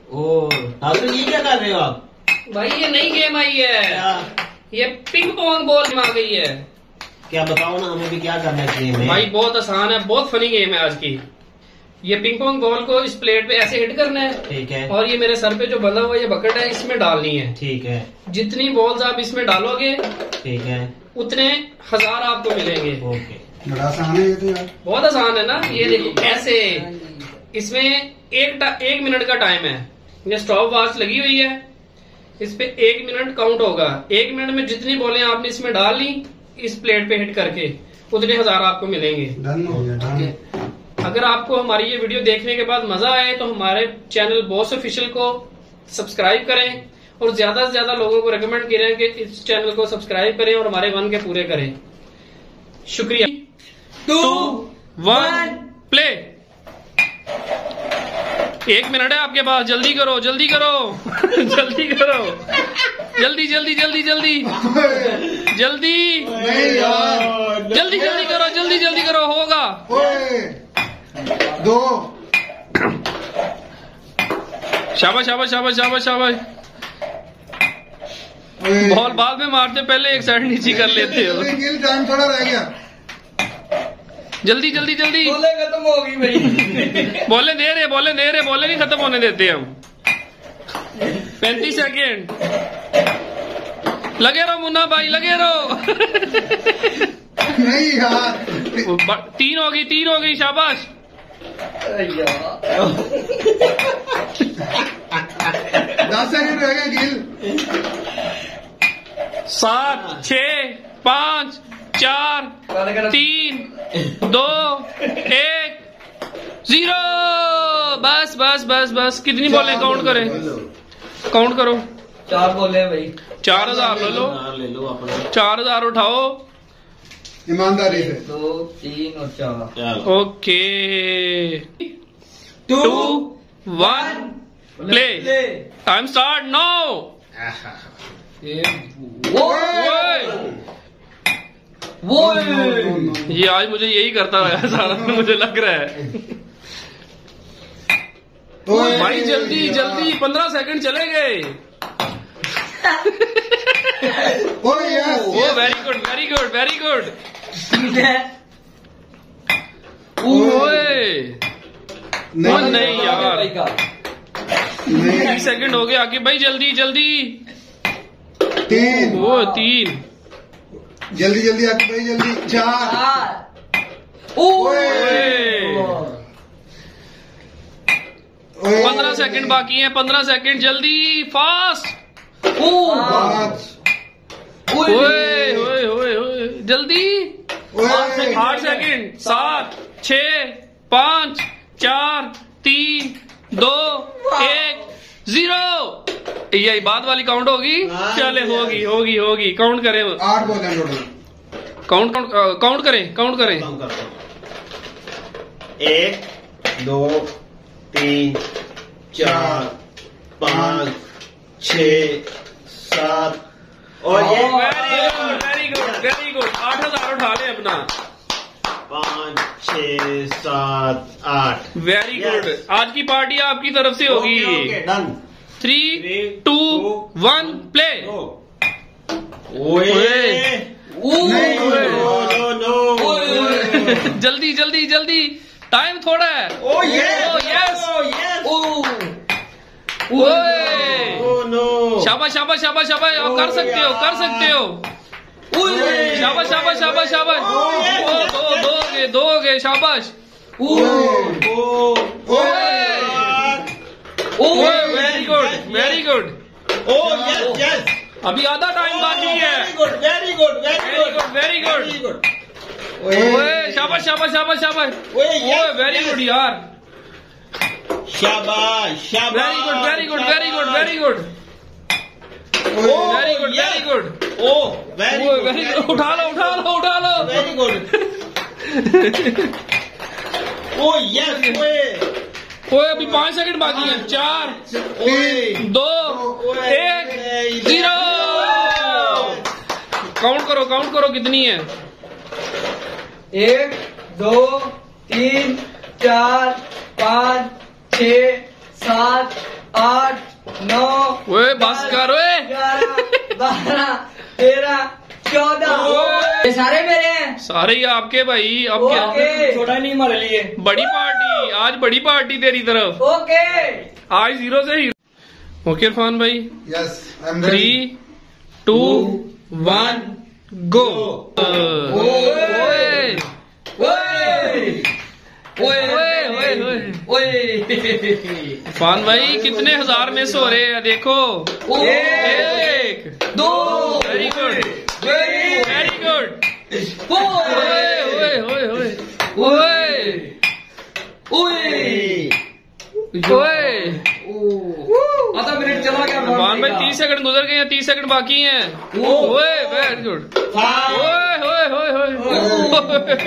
ठाकुर ये क्या कर रहे हो आप? भाई ये नई गेम आई है, ये पिंग पोंग बॉल में आ गई है। क्या बताओ ना हमें भी क्या करना है गेम में? भाई बहुत आसान है, बहुत फनी गेम है आज की। ये पिंग पोंग बॉल को इस प्लेट पे ऐसे हिट करना है, ठीक है। और ये मेरे सर पे जो बंधा हुआ ये बकेट है, इसमें डालनी है, ठीक है। जितनी बॉल्स आप इसमें डालोगे, ठीक है, उतने 1000 आपको मिलेंगे। ओके, बड़ा आसान है ये तो यार, बहुत आसान है ना। ये देखो ऐसे, इसमें 1 मिनट का टाइम है। ये स्टॉप वॉच लगी हुई है, इस पे 1 मिनट काउंट होगा। 1 मिनट में जितनी बॉलें आपने इसमें डाल ली इस प्लेट पे हिट करके, उतने 1000 आपको मिलेंगे। डन हो गया, डन। अगर आपको हमारी ये वीडियो देखने के बाद मजा आए तो हमारे चैनल बॉस ऑफिशियल को सब्सक्राइब करें और ज्यादा से ज्यादा लोगों को रेकमेंड करें कि इस चैनल को सब्सक्राइब करें और हमारे 1 के पूरे करें। शुक्रिया। 2, 1 प्ले। 1 मिनट है आपके पास, जल्दी करो, जल्दी करो जल्दी करो, जल्दी जल्दी जल्दी जल्दी जल्दी जल्दी जल्दी करो, जल्दी जल्दी करो, होगा। 2 शाबाश शाबाश शाबाश शाबाश शाबाश। बॉल बाद में मारते, पहले एक साइड नीचे कर लेते हो। टाइम थोड़ा रह गया, जल्दी जल्दी जल्दी। बोले खत्म हो गई भाई। बोले दे रहे, बोले दे रहे, बोले नहीं खत्म होने देते हम। 35 सेकेंड। लगे रहो मुन्ना भाई, लगे रहो। नहीं यार, 3 होगी, 3 होगी, शाबाश। 10 सेकंड रह गए गिल। 7, 6, 5, 4, 3, 2, 1, 0। बस बस बस बस। कितनी बॉलें काउंट करें? काउंट करो। 4 बोले भाई। 4000 ले लो, ले लो अपना। 4000 उठाओ ईमानदारी से। 2, 3 और 4। Okay. 2, 1 play. Time start now. ये आज मुझे यही करता है सारा, मुझे लग रहा है। भाई जल्दी जल्दी, 15 सेकंड चले गए। Oh very good very good very good. नहीं यार, 30 सेकंड हो गए आगे भाई, जल्दी जल्दी। 3 जल्दी जल्दी आके भाई, जल्दी। 4 15 सेकंड बाकी हैं, 15 सेकंड, जल्दी फास्ट। 5 जल्दी। 8 सेकंड। 7, 6, 5, 4, 3, 2, 1, 0। यही बात वाली काउंट होगी। चले, होगी होगी होगी। काउंट करें। 8 बोले टोटल। काउंट काउंट करें, काउंट करें। 1, 2, 3, 4, 5, 6, 7 और ये very good very good very good. 8000 उठा ले अपना। 5, 6, 7, 8। Very good. आज की पार्टी आपकी तरफ से होगी। डन। 3, 2, 1 प्ले। जल्दी जल्दी जल्दी, टाइम थोड़ा है। शाबाश शाबाश शाबाश शाबाश। आप कर सकते हो, कर सकते हो। शाबाश शाबाश शाबाश शाबाश। दो गए, शाबाश। Very good very good. अभी आधा टाइम बाकी है। Very good very good. शाबाश शाबाश शाबाश शाबाश। वेरी गुड यार, शाबाश शाबाश। Very good very good very good very good very good very good. Very good. उठा लो उठा लो उठा लो। Very good. अभी 5 सेकंड बाकी है। 4, 2, 1, 0। काउंट करो कितनी है। 1, 2, 3, 4, 5, 6, 7, 8, 9 ओए बस कर ओए 11 12 13 14 ये सारे मेरे हैं। सारे ही आपके भाई आपके। ओके छोटा नहीं हमारे लिए। बड़ी पार्टी आज, बड़ी पार्टी तेरी तरफ। ओके आज 0 से हीरो। ओके इरफान भाई yes I am 3 2 1 go. Irfan भाई कितने हजार मिस हो रहे हैं देखो। 1 2 वेरी गुड वेरी गुड। आधा मिनट चला गया। इरफान भाई 30 सेकंड गुजर गए हैं, 30 सेकंड बाकी हैं। ओए वेरी गुड। ओए होए होए होए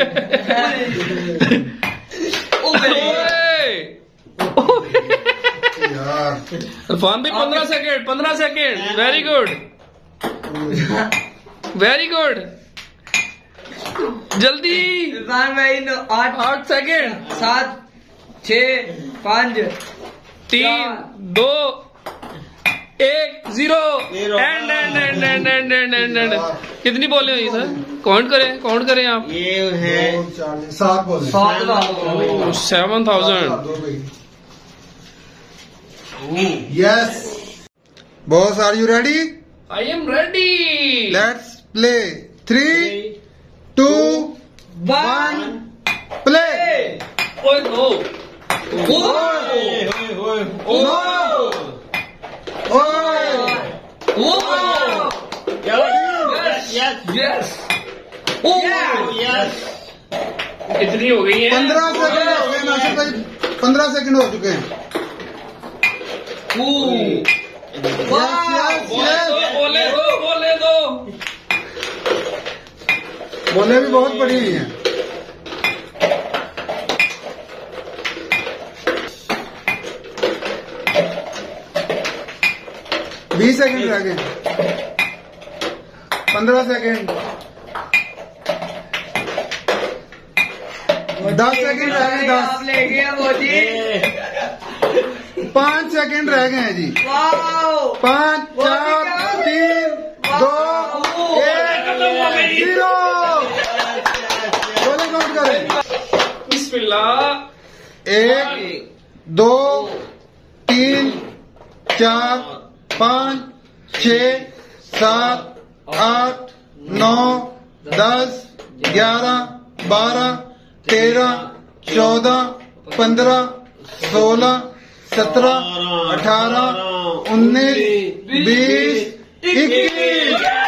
यार इरफान भाई 15 second 15 second. Very good very good. जल्दी इरफान भाई 8 second. 7 6 5 3 2 1 0 end end end end end end end end. कितनी बॉलें हुई सर? काउंट करें आप। ये है 7 बोल 7000। Yes boss are you ready? I am ready. Let's play 3 2 1 play. ओए नो यस कितनी हो गई है? 15 सेकंड हो गए नासिर भाई, 15 सेकंड हो चुके हैं। बोले दो बोले भी बहुत बड़ी हुई हैं। बीस सेकंड रह गए। 15 सेकंड। 10 सेकंड रह गए। आप ले गए वो जी। 5 सेकंड रह गए हैं जी। 5 4 3 2 1 0। बोले काउंट करें। बिस्मिल्लाह। 1 2 3 4 5 6 7 8 9 10 11 12 13 14 15 16 17 18 19 20 21।